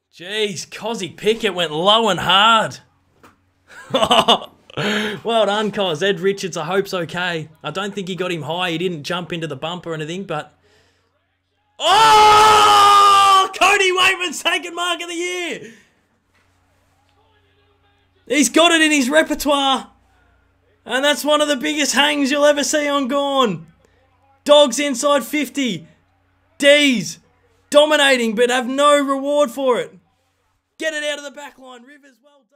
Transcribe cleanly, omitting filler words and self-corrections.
Jeez, Cozzy Pickett went low and hard. Well done, Cos. Ed Richards, I hope's okay. I don't think he got him high. He didn't jump into the bump or anything, but... Oh! Cody Weightman's taken mark of the year! He's got it in his repertoire. And that's one of the biggest hangs you'll ever see on Gone. Dogs inside 50. D's. Dominating, but have no reward for it. Get it out of the back line. Rivers, well done.